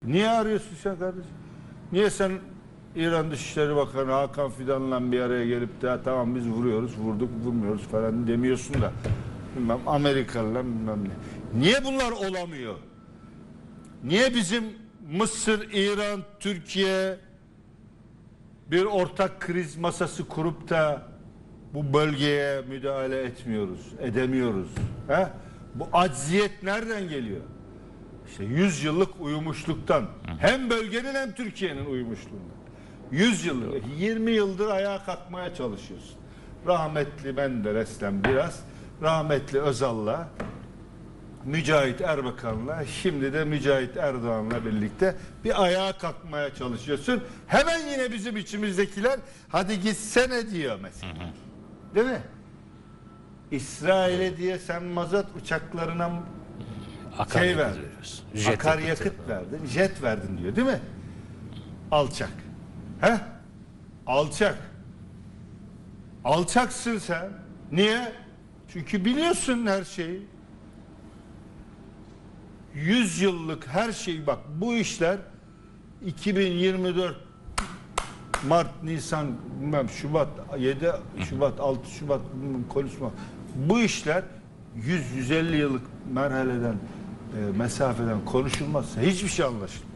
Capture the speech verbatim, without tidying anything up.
Niye arıyorsun sen kardeşim? Niye sen İran Dışişleri Bakanı Hakan Fidan'la bir araya gelip de tamam biz vuruyoruz, vurduk, vurmuyoruz falan demiyorsun da bilmem Amerikalılar bilmem ne. Niye bunlar olamıyor? Niye bizim Mısır, İran, Türkiye bir ortak kriz masası kurup da bu bölgeye müdahale etmiyoruz, edemiyoruz? He? Bu acziyet nereden geliyor? İşte yüz yıllık uyumuşluktan. Hem bölgenin hem Türkiye'nin uyumuşluğundan. yüz yıllık, yirmi yıldır ayağa kalkmaya çalışıyorsun. Rahmetli Menderes'le biraz, rahmetli Özal'la, Mücahit Erbakan'la, şimdi de Mücahit Erdoğan'la birlikte bir ayağa kalkmaya çalışıyorsun. Hemen yine bizim içimizdekiler hadi gitsene diyor mesela. Değil mi? İsrail'e diye sen mazot uçaklarına şey verdin, akaryakıt verdin, jet verdin diyor değil mi? Alçak. He? Alçak. Alçaksın sen. Niye? Çünkü biliyorsun her şeyi. Yüz yıllık her şey bak bu işler iki bin yirmi dört Mart, Nisan, bilmem Şubat, yedi Şubat, altı Şubat konuşma. Bu işler yüz yüz elli yıllık merhaleden, e, mesafeden konuşulmazsa hiçbir şey anlaşılmaz.